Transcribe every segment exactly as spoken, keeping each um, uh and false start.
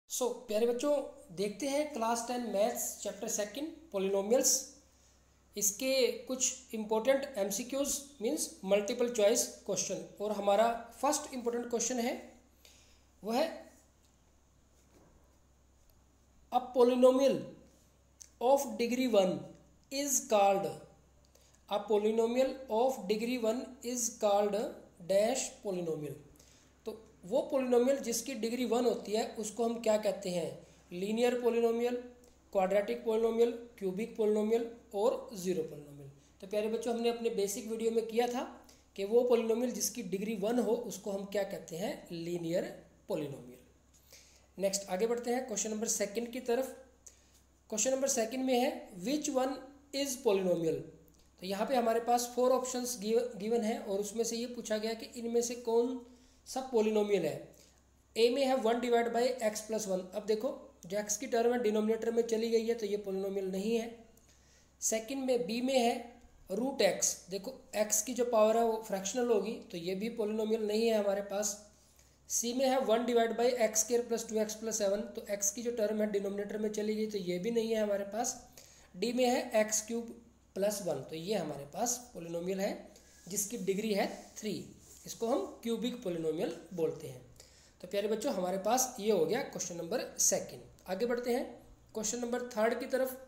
सो so, प्यारे बच्चों देखते हैं class ten maths chapter second polynomials. इसके कुछ important MCQs means multiple choice question. और हमारा फर्स्ट इम्पोर्टेंट क्वेश्चन है वो है a polynomial of degree one is called a polynomial of degree one is called dash polynomial. तो वो polynomial जिसकी डिग्री वन होती है उसको हम क्या कहते हैं? Linear polynomial, quadratic polynomial, cubic polynomial और जीरो पॉलिनोमियल। तो प्यारे बच्चों हमने अपने बेसिक वीडियो में किया था कि वो पॉलिनोमियल जिसकी डिग्री वन हो उसको हम क्या कहते हैं? Linear polynomial. नेक्स्ट आगे बढ़ते हैं क्वेश्चन नंबर सेकंड की तरफ। क्वेश्चन नंबर सेकंड में है विच वन इज पॉलिनोमियल। तो यहाँ पे हमारे पास फोर ऑप्शंस गिवन है और उसमें से ये पूछा गया कि इनमें से कौन सब पॉलिनोमियल है। ए में है one divide by x plus one. अब देखो जो एक्स की टर्म है डिनोमिनेटर में चली गई है तो ये पॉलिनोमियल नहीं है। सेकंड में बी में है रूट एक्स। देखो एक्स की जो पावर है वो फ्रैक्शनल होगी तो ये भी पॉलिनोमियल नहीं है हमारे पास। सी में है one divide by x square plus two x plus seven. तो एक्स की जो टर्म है डिनोमिनेटर में चली गई तो ये भी नहीं है हमारे पास। डी में है एक्स क्यूब प्लस वन। तो ये हमारे पास पॉलिनोमियल है जिसकी डिग्री है थ्री। इसको हम क्यूबिक पॉलिनोमियल बोलते हैं। तो प्यारे बच्चों हमारे पास ये हो गया क्वेश्चन नंबर सेकंड। आगे बढ़ते हैं क्वेश्चन नंबर थर्ड की तरफ।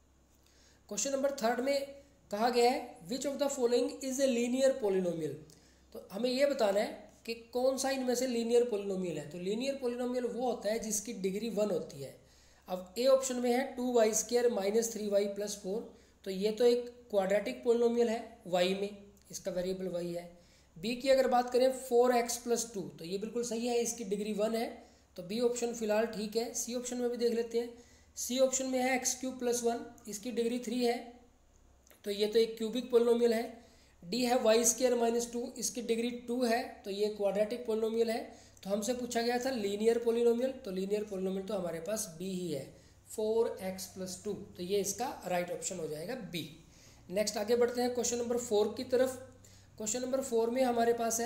क्वेश्चन नंबर थर्ड में कहा गया है which of the following is a linear polynomial. तो हमें ये बताना है कि कौन सा इनमें से लीनियर पॉलिनोमियल है। तो लीनियर पॉलिनोमियल वो होता है जिसकी डिग्री वन होती है। अब ए ऑप्शन में है two y square minus three y plus four. तो ये तो एक क्वाड्रेटिक पॉलिनोमियल है वाई में, इसका वेरिएबल वाई है। बी की अगर बात करें फोर एक्स प्लस टू तो ये बिल्कुल सही है, इसकी डिग्री वन है तो बी ऑप्शन फिलहाल ठीक है। सी ऑप्शन में भी देख लेते हैं। सी ऑप्शन में है एक्स क्यूब प्लस वन, इसकी डिग्री थ्री है तो ये तो एक क्यूबिक पॉलिनोमियल है। डी है वाई स्क्वायर माइनस टू, इसकी डिग्री टू है तो ये क्वाड्रेटिक पॉलिनोमियल है। तो हमसे पूछा गया था लीनियर पॉलिनोमियल, तो लीनियर पॉलिनोमियल तो हमारे पास बी ही है, फोर एक्स प्लस टू। तो ये इसका राइट ऑप्शन हो जाएगा बी। नेक्स्ट आगे बढ़ते हैं क्वेश्चन नंबर फोर की तरफ। क्वेश्चन नंबर फोर में हमारे पास है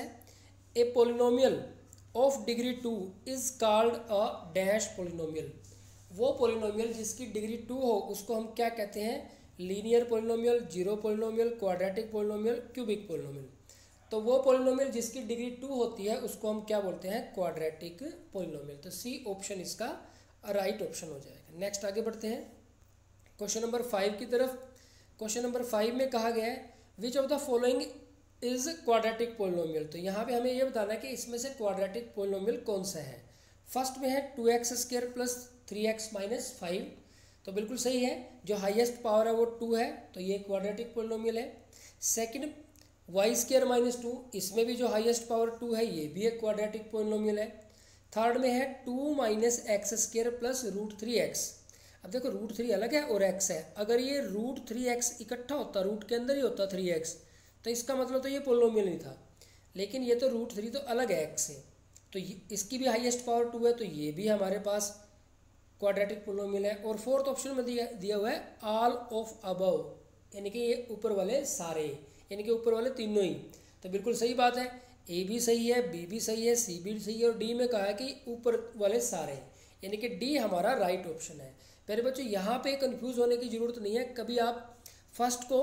a polynomial of degree two is called a dash polynomial. वो पॉलिनोमियल जिसकी डिग्री टू हो उसको हम क्या कहते हैं? Linear polynomial, zero polynomial, quadratic polynomial, cubic polynomial. तो वो पॉलिनोमियल जिसकी डिग्री टू होती है उसको हम क्या बोलते हैं? Quadratic polynomial. तो सी ऑप्शन इसका राइट ऑप्शन हो जाएगा। नेक्स्ट आगे बढ़ते हैं क्वेश्चन नंबर फाइव की तरफ। क्वेश्चन नंबर फाइव में कहा गया है which of the following is quadratic polynomial. तो यहाँ पे हमें ये बताना है कि इसमें से क्वाड्रेटिक पॉलिनोमियल कौन सा है। फर्स्ट में है two x square plus three x minus five. तो बिल्कुल सही है, जो हाईएस्ट पावर है वो टू है तो ये क्वाड्रेटिक पॉलिनोमियल है। Second y square minus two, इसमें भी जो हाईएस्ट पावर टू है ये भी एक क्वाड्रेटिक पॉलिनोमियल है। थर्ड में है two minus x square plus root three x. अब देखो रूट थ्री अलग है और एक्स है, अगर ये रूट थ्री एक्स इकट्ठा होता, रूट के अंदर ही होता थ्री एक्स, तो इसका मतलब तो ये पॉलिनोमियल नहीं था। लेकिन ये तो रूट थ्री तो अलग है एक्स से, तो इसकी भी हाईएस्ट पावर टू है तो ये भी हमारे पास क्वाड्रेटिक पॉलिनोमियल है। और फोर्थ ऑप्शन में दिया दिया हुआ है ऑल ऑफ अबव, यानी कि ये ऊपर वाले सारे, यानी कि ऊपर वाले तीनों ही। तो बिल्कुल सही बात है, ए भी सही है, बी भी सही है, सी भी सही है और डी में कहा है कि ऊपर वाले सारे, यानी कि डी हमारा राइट ऑप्शन है। पहले बच्चों यहाँ पे कंफ्यूज होने की ज़रूरत नहीं है, कभी आप फर्स्ट को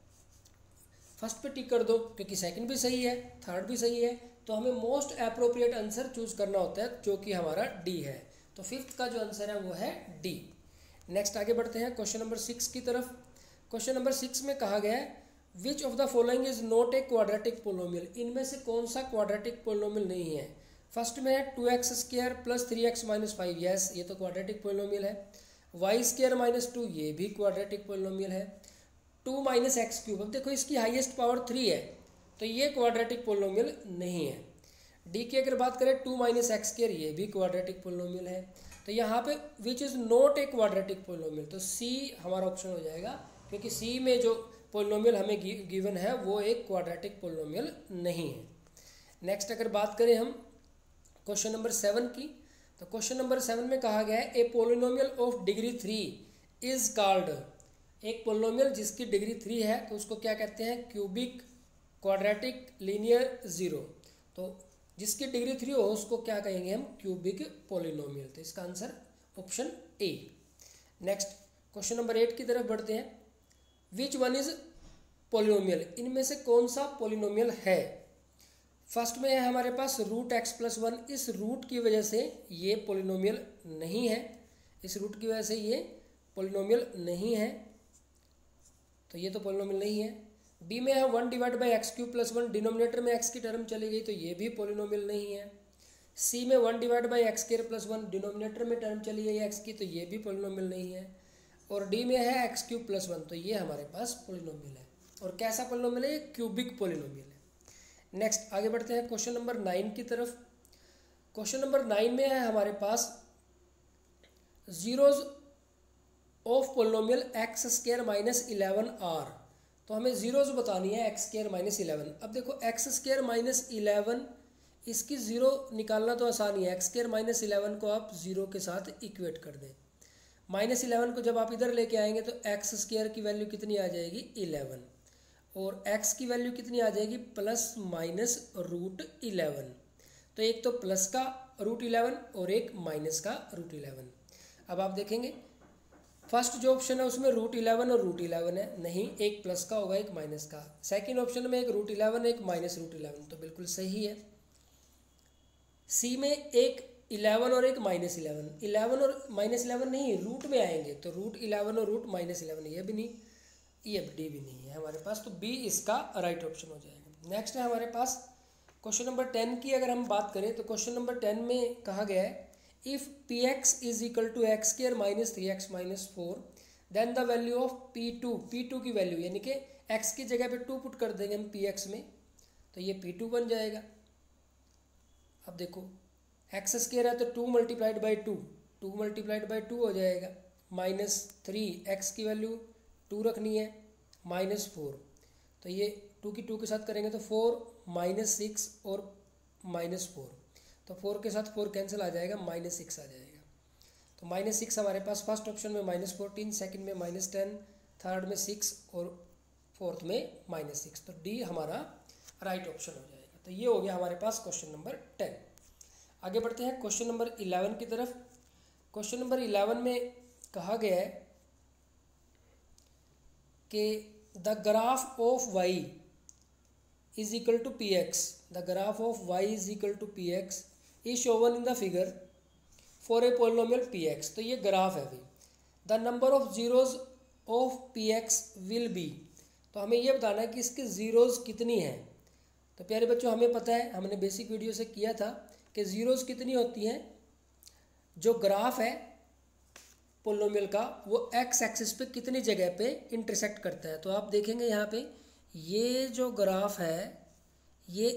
फर्स्ट पे टिक कर दो क्योंकि सेकंड भी सही है, थर्ड भी सही है, तो हमें मोस्ट अप्रोप्रिएट आंसर चूज करना होता है जो कि हमारा डी है। तो फिफ्थ का जो आंसर है वो है डी। नेक्स्ट आगे बढ़ते हैं क्वेश्चन नंबर सिक्स की तरफ। क्वेश्चन नंबर सिक्स में कहा गया है which of the following is not a quadratic polynomial. इनमें से कौन सा क्वाड्रेटिक पॉलिनोमियल नहीं है। फर्स्ट में है two x square plus three x minus five, yes ये तो क्वाड्रेटिक पॉलिनोमियल है। वाई स्क्वायर माइनस टू, ये भी क्वाड्रेटिक पॉलिनोमियल है। टू माइनस एक्स क्यूब, अब देखो इसकी हाईएस्ट पावर थ्री है तो ये क्वाड्रेटिक पॉलिनोमियल नहीं है। डी की अगर बात करें टू माइनस एक्स स्क्वायर, ये भी क्वाड्रेटिक पॉलिनोमियल है। तो यहाँ पे which is not a quadratic polynomial, तो सी हमारा ऑप्शन हो जाएगा क्योंकि सी में जो पॉलिनोमियल हमें गिवन है वो एक क्वाड्रेटिक पॉलिनोमियल नहीं है। नेक्स्ट अगर बात करें हम क्वेश्चन नंबर सेवन की, तो क्वेश्चन नंबर सेवन में कहा गया है a polynomial of degree three is called. एक पॉलिनोमियल जिसकी डिग्री थ्री है तो उसको क्या कहते हैं? Cubic, quadratic, linear, zero. तो जिसकी डिग्री थ्री हो उसको क्या कहेंगे हम, क्यूबिक पोलिनोमियल। तो इसका answer option A. Next question number eight की तरफ बढ़ते हैं। विच वन इज पोलिनोमियल, इनमें से कौन सा पोलिनोमियल है। फर्स्ट में है हमारे पास रूट एक्स प्लस वन। इस रूट की वजह से ये पोलिनोमियल नहीं है, इस रूट की वजह से ये पोलिनोमियल नहीं है, तो ये तो पोलिनोमियल नहीं है। बी में है one divide by x cube plus one, denominator में एक्स की टर्म चली गई तो ये भी पोलिनोमियल नहीं है। सी में one divide by x square plus one, denominator में टर्म चली गई एक्स की तो ये भी पोलिनोमियल नहीं है। और डी में है एक्स क्यूब प्लस वन, तो ये हमारे पास पोलिनोमियल है। और कैसा पोलिनोमियल है, ये क्यूबिक पोलिनोमियल है। नेक्स्ट आगे बढ़ते हैं क्वेश्चन नंबर नाइन की तरफ। क्वेश्चन नंबर नाइन में है हमारे पास zeros of polynomial x square minus eleven are. तो हमें जीरोज बतानी है एक्स स्क्वायर माइनस इलेवन। अब देखो एक्स स्क्वायर माइनस इलेवन, इसकी ज़ीरो निकालना तो आसान ही है। एक्स स्क्वायर माइनस इलेवन को आप ज़ीरो के साथ इक्वेट कर दें। माइनस इलेवन को जब आप इधर लेके आएंगे तो एक्स स्क्वायर की वैल्यू कितनी आ जाएगी, इलेवन, और एक्स की वैल्यू कितनी आ जाएगी, प्लस माइनस रूट इलेवन। तो एक तो प्लस का रूट इलेवन और एक माइनस का रूट इलेवन। अब आप देखेंगे फर्स्ट जो ऑप्शन है उसमें रूट इलेवन और रूट इलेवन है, नहीं, एक प्लस का होगा एक माइनस का। सेकंड ऑप्शन में एक रूट इलेवन एक माइनस रूट इलेवन, तो बिल्कुल सही है। सी में एक इलेवन और एक माइनस इलेवन, इलेवन और माइनस इलेवन नहीं, रूट में आएंगे तो रूट इलेवन और रूट माइनस इलेवन, ये भी नहीं, ये डी भी नहीं है हमारे पास, तो बी इसका राइट ऑप्शन हो जाएगा। नेक्स्ट है हमारे पास क्वेश्चन नंबर टेन की अगर हम बात करें तो क्वेश्चन नंबर टेन में कहा गया है if p x is equal to x square minus three x minus four then the value of p two, p two की वैल्यू यानी कि एक्स की जगह पे टू पुट कर देंगे हम पी एक्स में, तो ये पी टू बन जाएगा। अब देखो एक्स स्क्वायर है तो two multiplied by two, two multiplied by two हो जाएगा, माइनस थ्री, एक्स की वैल्यू टू रखनी है, माइनस फोर, तो ये टू की टू के साथ करेंगे तो फोर माइनस सिक्स और माइनस फोर, तो फोर के साथ फोर कैंसिल आ जाएगा, माइनस सिक्स आ जाएगा। तो माइनस सिक्स हमारे पास फर्स्ट ऑप्शन में माइनस फोर्टीन, सेकेंड में माइनस टेन, थर्ड में सिक्स और फोर्थ में माइनस सिक्स, तो डी हमारा राइट ऑप्शन हो जाएगा। तो ये हो गया हमारे पास क्वेश्चन नंबर टेन। आगे बढ़ते हैं क्वेश्चन नंबर इलेवन की तरफ। क्वेश्चन नंबर इलेवन में कहा गया है कि the graph of y is equal to p x, the graph of y is equal to p x is shown in the figure for a polynomial p x. तो ये graph है भाई। The number of zeros of p x will be, तो हमें ये बताना है कि इसके ज़ीरोज़ कितनी हैं। तो प्यारे बच्चों हमें पता है, हमने बेसिक वीडियो से किया था कि ज़ीरोज़ कितनी होती हैं, जो ग्राफ है पोलिनोमियल का वो एक्स एक्सिस पे कितनी जगह पे इंटरसेक्ट करता है। तो आप देखेंगे यहाँ पे ये जो ग्राफ है, ये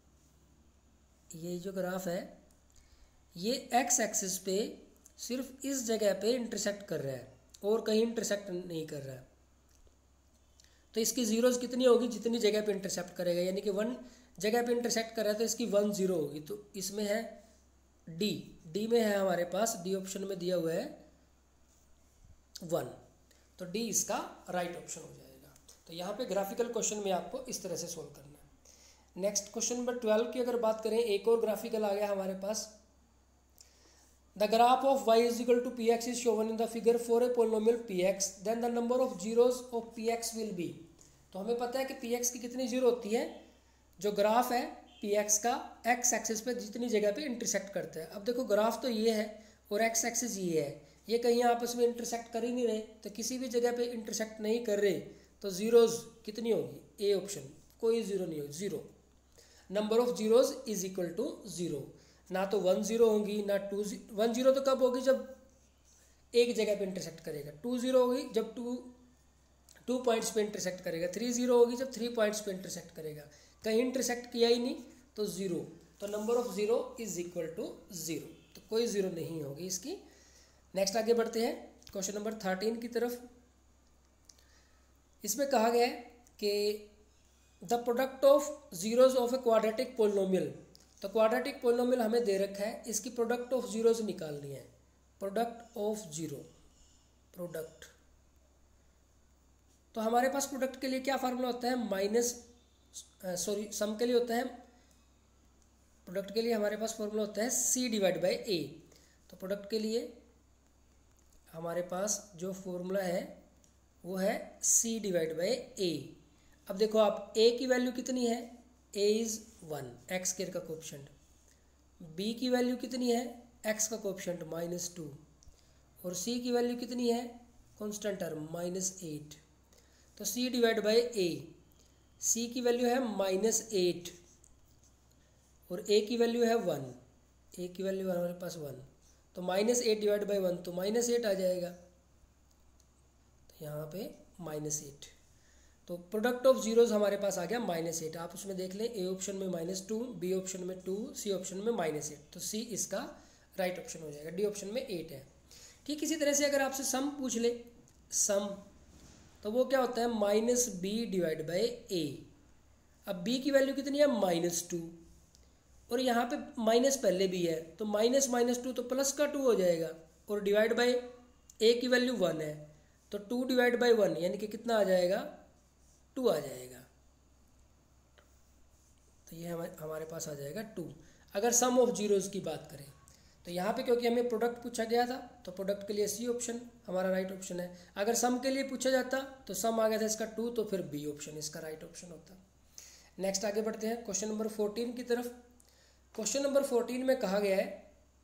ये जो ग्राफ है ये एक्स एक्सिस पे सिर्फ इस जगह पे इंटरसेक्ट कर रहा है और कहीं इंटरसेक्ट नहीं कर रहा है। तो इसकी जीरोज कितनी होगी, जितनी जगह पे इंटरसेक्ट करेगा, यानी कि वन जगह पे इंटरसेक्ट कर रहा है तो इसकी वन जीरो होगी। तो इसमें है डी, डी में है हमारे पास, डी ऑप्शन में दिया हुआ है वन, तो डी इसका राइट ऑप्शन हो जाएगा। तो यहाँ पे ग्राफिकल क्वेश्चन में आपको इस तरह से सोल्व करना है। नेक्स्ट क्वेश्चन नंबर ट्वेल्व की अगर बात करें, एक और ग्राफिकल आ गया हमारे पास। The graph of y is equal to p x is shown in the figure for a polynomial p x then the number of zeros of p x will be. तो हमें पता है कि पी एक्स की कितनी zero होती है, जो ग्राफ है पी एक्स का एक्स एक्सिस पे जितनी जगह पे इंटरसेक्ट करता है। अब देखो ग्राफ तो ये है और एक्स एक्सिस ये है, ये कहीं आपस में इंटरसेक्ट कर ही नहीं रहे, तो किसी भी जगह पे इंटरसेक्ट नहीं कर रहे, तो जीरोज कितनी होगी, ए ऑप्शन, कोई जीरो नहीं होगी, zero. Number of zeros is equal to zero, ना तो वन जीरो होगी ना टू, वन जीरो तो कब होगी, जब एक जगह पे इंटरसेक्ट करेगा, टू जीरो होगी जब टू टू पॉइंट्स पे इंटरसेक्ट करेगा, थ्री जीरो होगी जब थ्री पॉइंट्स पे इंटरसेक्ट करेगा, कहीं इंटरसेक्ट किया ही नहीं तो जीरो। तो number of zero is equal to zero, तो कोई जीरो नहीं होगी इसकी। नेक्स्ट आगे बढ़ते हैं क्वेश्चन नंबर थर्टीन की तरफ। इसमें कहा गया है कि the product of zeros of a quadratic polynomial. तो क्वाड्रेटिक पोलिनोमियल हमें दे रखा है, इसकी प्रोडक्ट ऑफ जीरोज निकालनी है। प्रोडक्ट ऑफ जीरो, प्रोडक्ट, तो हमारे पास प्रोडक्ट के लिए क्या फार्मूला होता है, माइनस सॉरी सम के लिए होता है प्रोडक्ट के लिए हमारे पास फॉर्मूला होता है सी डिवाइड बाई ए। तो प्रोडक्ट के लिए हमारे पास जो फॉर्मूला है वो है सी डिवाइड बाई ए। अब देखो आप ए की वैल्यू कितनी है, a is one, x square का कोएफिशिएंट। बी की वैल्यू कितनी है, एक्स का कोएफिशिएंट माइनस टू। और सी की वैल्यू कितनी है, कांस्टेंट टर्म माइनस एट। तो सी डिवाइड बाई ए, सी की वैल्यू है माइनस एट और ए की वैल्यू है वन, ए की वैल्यू है हमारे पास वन। तो minus eight divide by one तो माइनस एट आ जाएगा, तो यहाँ पे माइनस एट। तो प्रोडक्ट ऑफ जीरोज हमारे पास आ गया माइनस एट। आप उसमें देख लें, ए ऑप्शन में माइनस टू, बी ऑप्शन में टू, सी ऑप्शन में माइनस एट। तो सी इसका राइट ऑप्शन हो जाएगा। डी ऑप्शन में एट है। ठीक इसी तरह से अगर आपसे सम पूछ ले, सम, तो वो क्या होता है, minus b divide by a. अब बी की वैल्यू कितनी है, माइनस टू, और यहाँ पे माइनस पहले भी है, तो माइनस माइनस टू तो प्लस का टू हो जाएगा, और डिवाइड बाई ए की वैल्यू वन है, तो टू डिवाइड बाई वन यानी कि कितना आ जाएगा, टू आ जाएगा। तो ये हमारे पास आ जाएगा टू। अगर सम ऑफ जीरोज की बात करें तो यहाँ पे क्योंकि हमें प्रोडक्ट पूछा गया था तो प्रोडक्ट के लिए सी ऑप्शन हमारा राइट ऑप्शन है। अगर सम के लिए पूछा जाता तो सम आ गया था इसका टू, तो फिर बी ऑप्शन इसका राइट ऑप्शन होता। नेक्स्ट आगे बढ़ते हैं क्वेश्चन नंबर फोर्टीन की तरफ। क्वेश्चन नंबर फोर्टीन में कहा गया है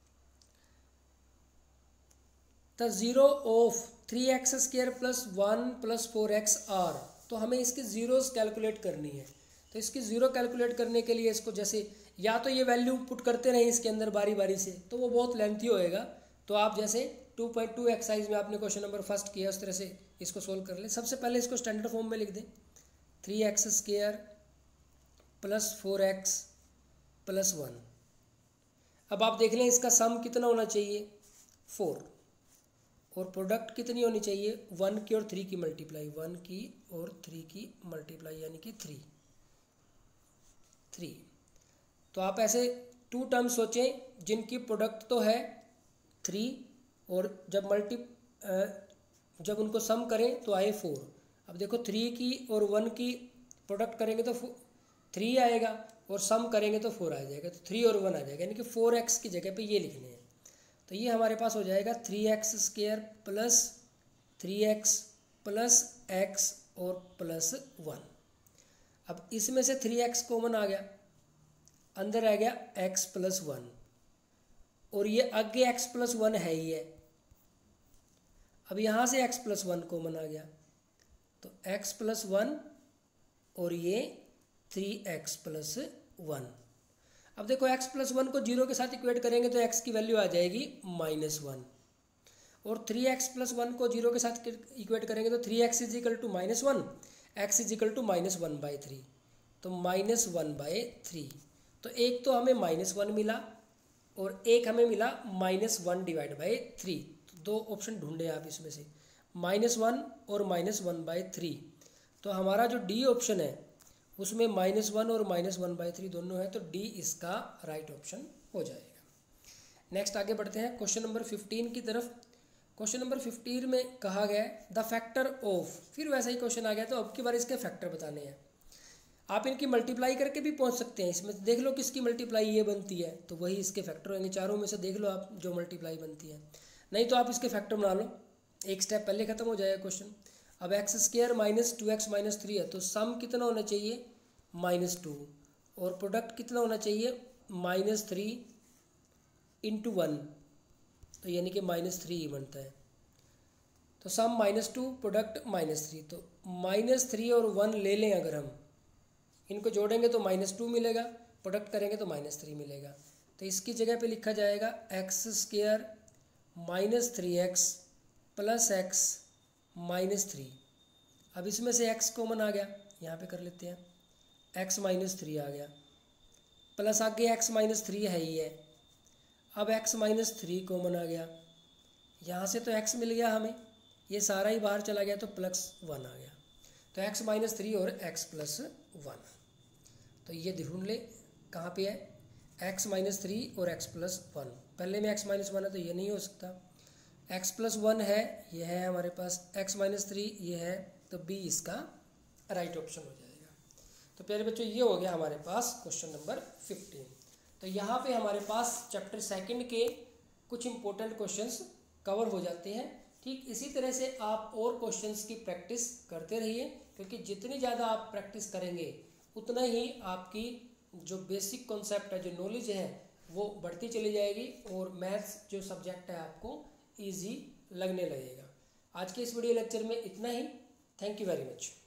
the zero of three x square plus one plus four x are. तो हमें इसकी जीरोस कैलकुलेट करनी है। तो इसकी ज़ीरो कैलकुलेट करने के लिए इसको जैसे या तो ये वैल्यू पुट करते रहें इसके अंदर बारी बारी से, तो वो बहुत लेंथी होएगा। तो आप जैसे टू पॉइंट टू एक्सरसाइज में आपने क्वेश्चन नंबर फर्स्ट किया उस तरह से इसको सोल्व कर ले। सबसे पहले इसको स्टैंडर्ड फॉर्म में लिख दें, three x square plus four x plus one. अब आप देख लें इसका सम कितना होना चाहिए, फोर, और प्रोडक्ट कितनी होनी चाहिए, वन की और थ्री की मल्टीप्लाई, वन की और थ्री की मल्टीप्लाई यानी कि थ्री थ्री। तो आप ऐसे टू टर्म सोचें जिनकी प्रोडक्ट तो है थ्री, और जब मल्टी जब उनको सम करें तो आए फोर। अब देखो थ्री की और वन की प्रोडक्ट करेंगे तो थ्री आएगा और सम करेंगे तो फोर आ जाएगा, तो थ्री और वन आ जाएगा, यानी कि फोर एक्स की जगह पे ये लिखने हैं। तो ये हमारे पास हो जाएगा three x square plus three x plus x और प्लस वन। अब इसमें से थ्री एक्स कॉमन आ गया, अंदर आ गया एक्स प्लस वन, और ये आगे एक्स प्लस वन है ही है। अब यहाँ से एक्स प्लस वन कॉमन आ गया, तो एक्स प्लस वन और ये थ्री एक्स प्लस वन। अब देखो एक्स प्लस वन को जीरो के साथ इक्वेट करेंगे तो एक्स की वैल्यू आ जाएगी माइनस वन, और थ्री एक्स प्लस वन को जीरो के साथ इक्वेट करेंगे तो three x is equal to minus one, x is equal to minus one by three, तो माइनस वन बाई थ्री। तो एक तो हमें माइनस वन मिला और एक हमें मिला minus one divide by three. तो दो ऑप्शन ढूंढे आप इसमें से, माइनस वन और माइनस वन बाई थ्री। तो हमारा जो डी ऑप्शन है उसमें माइनस वन और माइनस वन बाई थ्री दोनों है, तो डी इसका राइट ऑप्शन हो जाएगा। नेक्स्ट आगे बढ़ते हैं क्वेश्चन नंबर फिफ्टीन की तरफ। क्वेश्चन नंबर फिफ्टीन में कहा गया है द फैक्टर ऑफ, फिर वैसा ही क्वेश्चन आ गया, तो अब की बार इसके फैक्टर बताने हैं। आप इनकी मल्टीप्लाई करके भी पहुंच सकते हैं, इसमें देख लो किसकी मल्टीप्लाई ये बनती है तो वही इसके फैक्टर होंगे। चारों में से देख लो आप जो मल्टीप्लाई बनती है, नहीं तो आप इसके फैक्टर बना लो, एक स्टेप पहले खत्म हो जाएगा क्वेश्चन। अब x square minus two x minus three है, तो सम कितना होना चाहिए, माइनस टू, और प्रोडक्ट कितना होना चाहिए, माइनस थ्री इंटू वन, तो यानी कि माइनस थ्री ही बनता है। तो sum minus two, product minus three, तो माइनस थ्री और वन ले लें, अगर हम इनको जोड़ेंगे तो माइनस टू मिलेगा, प्रोडक्ट करेंगे तो माइनस थ्री मिलेगा। तो इसकी जगह पे लिखा जाएगा x square minus three x plus x minus three. अब इसमें से एक्स कॉमन आ गया, यहाँ पे कर लेते हैं, एक्स माइनस थ्री आ गया, प्लस आगे एक्स माइनस थ्री है ही है। अब एक्स माइनस थ्री कॉमन आ गया, यहाँ से तो एक्स मिल गया हमें, ये सारा ही बाहर चला गया तो प्लस वन आ गया। तो एक्स माइनस थ्री और एक्स प्लस वन, तो ये ढूंढ ले कहाँ पे है, एक्स माइनस थ्री और एक्स प्लस वन। पहले में एक्स माइनस वन है तो ये नहीं हो सकता, एक्स प्लस वन है, ये है हमारे पास, एक्स माइनस थ्री ये है, तो बी इसका राइट ऑप्शन हो जाएगा। तो प्यारे बच्चों ये हो गया हमारे पास क्वेश्चन नंबर फिफ्टीन। तो यहाँ पे हमारे पास चैप्टर सेकंड के कुछ इम्पोर्टेंट क्वेश्चंस कवर हो जाते हैं। ठीक इसी तरह से आप और क्वेश्चंस की प्रैक्टिस करते रहिए, क्योंकि जितनी ज़्यादा आप प्रैक्टिस करेंगे उतना ही आपकी जो बेसिक कॉन्सेप्ट है, जो नॉलेज है, वो बढ़ती चली जाएगी और मैथ्स जो सब्जेक्ट है आपको ईजी लगने लगेगा। आज के इस वीडियो लेक्चर में इतना ही। Thank you very much.